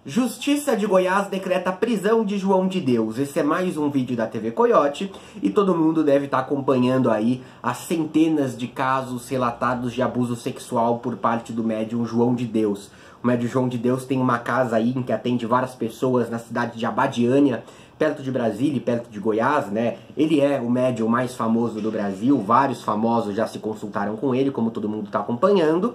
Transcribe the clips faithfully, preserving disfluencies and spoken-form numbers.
Justiça de Goiás decreta prisão de João de Deus. Esse é mais um vídeo da T V Coyote e todo mundo deve estar acompanhando aí as centenas de casos relatados de abuso sexual por parte do médium João de Deus. O médium João de Deus tem uma casa aí em que atende várias pessoas na cidade de Abadiânia, perto de Brasília e perto de Goiás, né? Ele é o médium mais famoso do Brasil, vários famosos já se consultaram com ele, como todo mundo está acompanhando.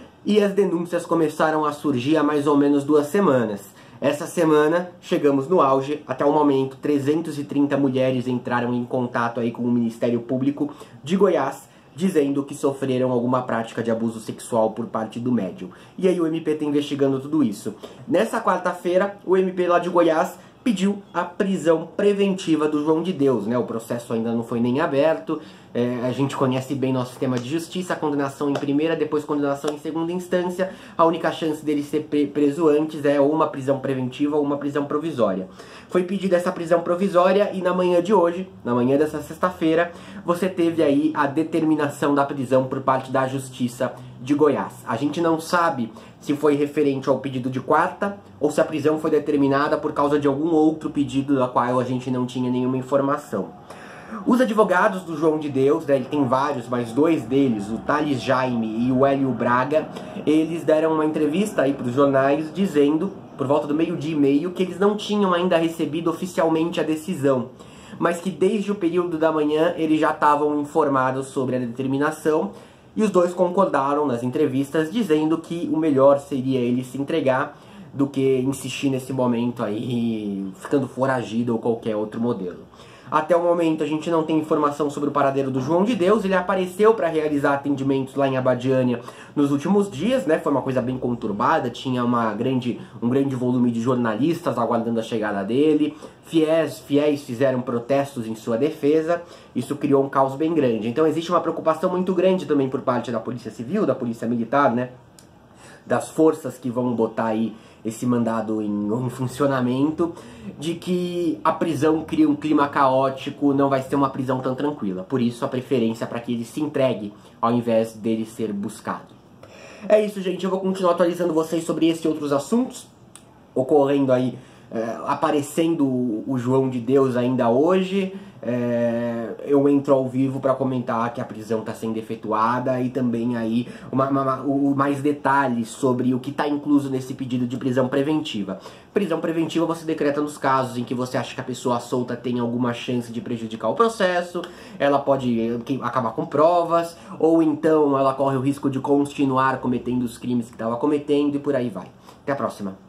E as denúncias começaram a surgir há mais ou menos duas semanas. Essa semana chegamos no auge, até o momento trezentas e trinta mulheres entraram em contato aí com o Ministério Público de Goiás, dizendo que sofreram alguma prática de abuso sexual por parte do médium. E aí o M P está investigando tudo isso. Nessa quarta-feira, o M P lá de Goiás pediu a prisão preventiva do João de Deus, né? O processo ainda não foi nem aberto, é, a gente conhece bem nosso sistema de justiça, a condenação em primeira, depois condenação em segunda instância, a única chance dele ser preso antes é ou uma prisão preventiva ou uma prisão provisória. Foi pedida essa prisão provisória e na manhã de hoje, na manhã dessa sexta-feira, você teve aí a determinação da prisão por parte da Justiça de Goiás. A gente não sabe se foi referente ao pedido de quarta ou se a prisão foi determinada por causa de algum outro pedido da qual a gente não tinha nenhuma informação. Os advogados do João de Deus, né, ele tem vários, mas dois deles, o Thales Jaime e o Hélio Braga, eles deram uma entrevista aí para os jornais dizendo, por volta do meio-dia e meio, que eles não tinham ainda recebido oficialmente a decisão, mas que desde o período da manhã eles já estavam informados sobre a determinação. E os dois concordaram nas entrevistas, dizendo que o melhor seria ele se entregar do que insistir nesse momento aí, ficando foragido ou qualquer outro modelo. Até o momento a gente não tem informação sobre o paradeiro do João de Deus. Ele apareceu para realizar atendimentos lá em Abadiânia nos últimos dias, né? Foi uma coisa bem conturbada, tinha uma grande, um grande volume de jornalistas aguardando a chegada dele. Fiéis, fiéis fizeram protestos em sua defesa. Isso criou um caos bem grande. Então existe uma preocupação muito grande também por parte da Polícia Civil, da Polícia Militar, né? Das forças que vão botar aí esse mandado em, em funcionamento, de que a prisão cria um clima caótico, não vai ser uma prisão tão tranquila. Por isso a preferência para que ele se entregue ao invés dele ser buscado. É isso, gente. Eu vou continuar atualizando vocês sobre esse e outros assuntos ocorrendo aí, é, aparecendo o João de Deus ainda hoje. É, eu entro ao vivo para comentar que a prisão está sendo efetuada e também aí uma, uma, uma, mais detalhes sobre o que está incluso nesse pedido de prisão preventiva. Prisão preventiva você decreta nos casos em que você acha que a pessoa solta tem alguma chance de prejudicar o processo, ela pode acabar com provas, ou então ela corre o risco de continuar cometendo os crimes que estava cometendo e por aí vai. Até a próxima.